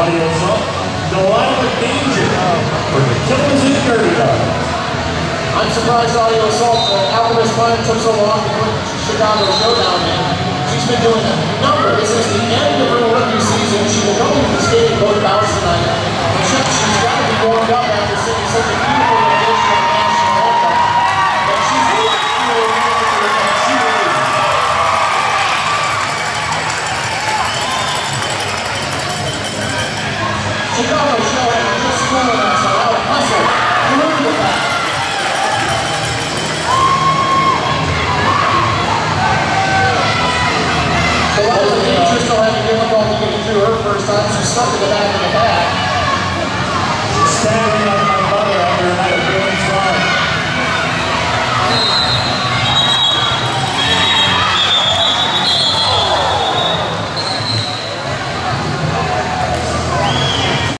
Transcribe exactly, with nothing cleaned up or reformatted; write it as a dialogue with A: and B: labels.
A: audio song, Delilah Danger for the Killers and Dirty Dogs.
B: I'm surprised Audio Assault, uh, Alchemist Prime took so long to put Chicago Showdown in. She's been doing a number. This is the end of her rookie season. She will go into the skating both bouts tonight. And she, she's got to be warmed up after singing such a beautiful rendition of the national anthem. But she's really cool, and she really is. Chicago Showdown just schooling us on how to hustle through the back. Still having difficulty getting through her first time. She stuck in the back of the head.